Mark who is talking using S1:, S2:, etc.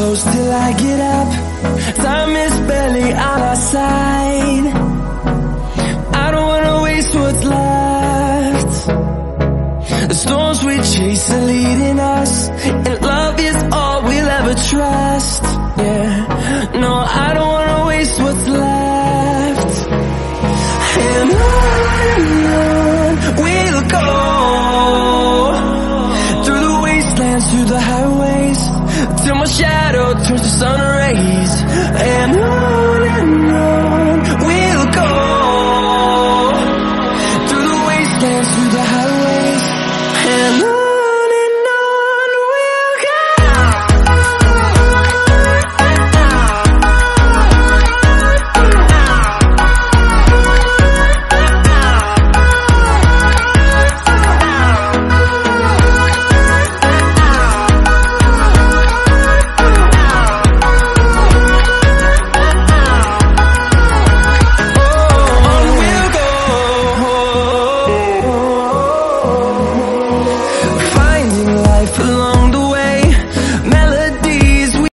S1: close till I get up. Time is barely on our side. I don't wanna waste what's left. The storms we chase are leading us, and love is all we'll ever trust.